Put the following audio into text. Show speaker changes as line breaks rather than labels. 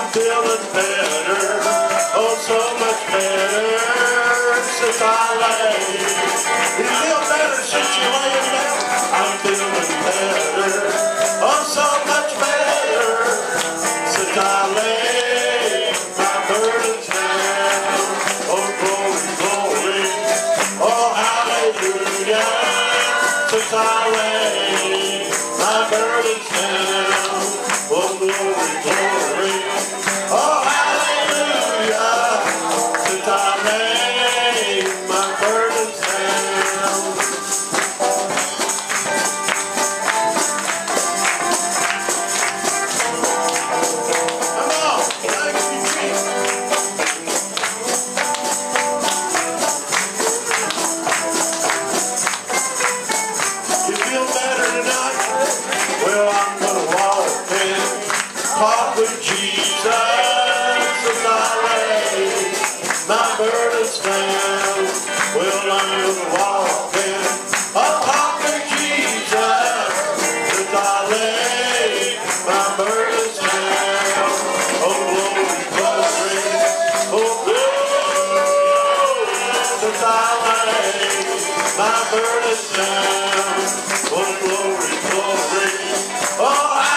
feeling better, oh so much better since I laid. You feel better since you laid down? I'm feeling better, oh so much better since I laid my burdens down. Oh glory, glory, oh hallelujah, since I laid my burdens down. Oh glory, glory, oh hallelujah, since I laid my burdens down. Come on, thank you, Jesus. You feel better tonight? Well, I'm gonna walk in, talk with Jesus as I lay my burdens down. Well, I'm gonna walk in, I'll talk with Jesus as I lay my burdens down. Oh, glory, glory, oh, glory, as I lay my burdens down. Oh, glory, glory, oh,